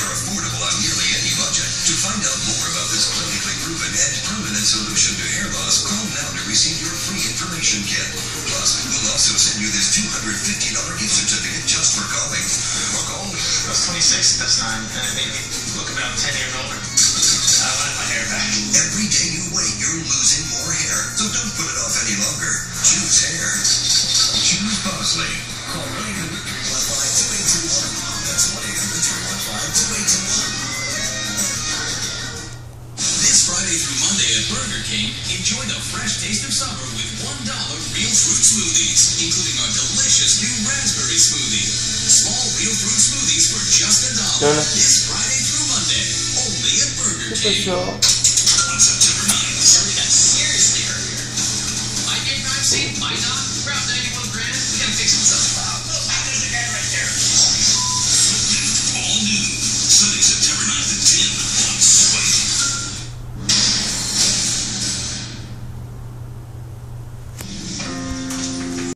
are affordable on nearly any budget. To find out more about this clinically proven and permanent solution to hair loss, call now to receive your free information kit. Plus, we'll also send you this $250 gift certificate just for calling. Or call. I was 26 at this time, and it made me look about 10 years older. I wanted my hair back. Every day you wait, you're losing more hair. So don't put it off any longer. Choose hair. Choose Bosley. Call 1-800-215-2821. That's 1-800-215-2821. This Friday through Monday at Burger King, enjoy the fresh taste of summer with $1 real fruit smoothies, including our delicious new raspberry smoothie. Small real fruit smoothies for just $1. This Friday through Monday, only at Burger King. On September 9th, somebody got seriously hurt here. My game crime scene, my dog, around 91 grand. We gotta fix himself.